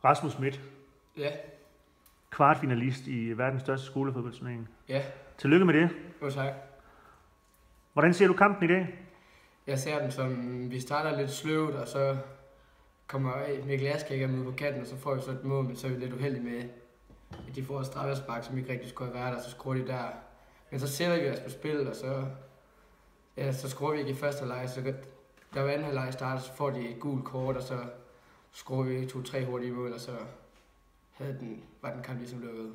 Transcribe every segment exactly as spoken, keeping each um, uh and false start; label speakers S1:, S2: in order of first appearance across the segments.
S1: Rasmus Schmidt,
S2: Ja.
S1: kvartfinalist i verdens største skolefodboldturnering.
S2: Ja.
S1: Tillykke med det.
S2: Jo, tak.
S1: Hvordan ser du kampen i dag?
S2: Jeg ser den som, vi starter lidt sløvt, og så kommer Mikkel Askækker ud på kanten, og så får vi så et mål, men så er vi lidt uheldige med, at de får et straffespark, som ikke rigtig skulle have været der, så skruer de der. Men så sætter vi os på spil, og så, ja, så skruer vi ikke i første halvleg, så der var anden halvleg starter, så får de et gult kort, og så skruer vi to-tre hurtige mål, og så havde den, var den kamp ligesom lukket.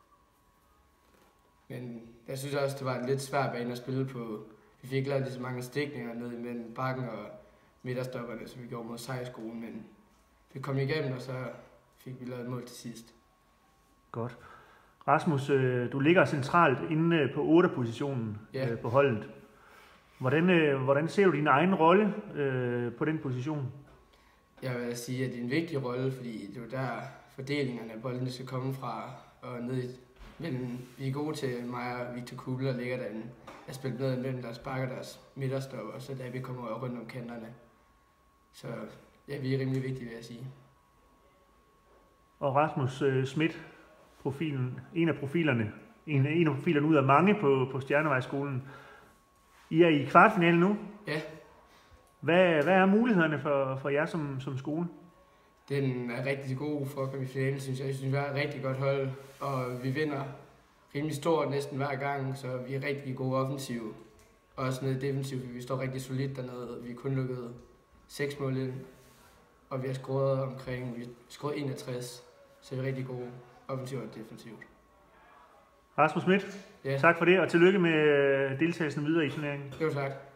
S2: Men jeg synes også, det var en lidt svær bane at spille på. Vi fik lavet lige så mange stikninger ned imellem bakken og midterstopperne, som vi gjorde mod Sejrskolen, men vi kom igennem, og så fik vi lavet et mål til sidst.
S1: Godt. Rasmus, du ligger centralt inde på otte positionen
S2: Ja.
S1: på holdet. Hvordan, hvordan ser du din egen rolle på den position?
S2: Jeg vil sige, at det er en vigtig rolle, fordi det er der fordelingerne af boldene skal komme fra, og ned i. Men vi er gode til mig og Victor Kuhl, der ligger derinde. Jeg spiller ned imellem deres bakker, deres midterstopper, så der vi kommer rundt om kanterne. Så ja, vi er rimelig vigtige, vil jeg sige.
S1: Og Rasmus uh, Schmidt, profilen, en af profilerne, en, en af profilerne ud af mange på, på Stjernevejskolen. I er i kvartfinalen nu.
S2: Ja.
S1: Hvad, hvad er mulighederne for, for jer som, som skole?
S2: Den er rigtig god for at komme i finalen, synes jeg. Jeg synes, vi har et rigtig godt hold, og vi vinder rimelig stort næsten hver gang, så vi er rigtig gode offensive. Også nede defensivt, vi står rigtig solidt dernede. Vi har kun lukket seks mål ind, og vi har scoret omkring, vi har scoret enogtres, så vi er rigtig gode offensivt og defensivt.
S1: Rasmus Schmidt,
S2: Ja.
S1: tak for det, og tillykke med deltagelsen videre i turneringen.
S2: Jo, tak.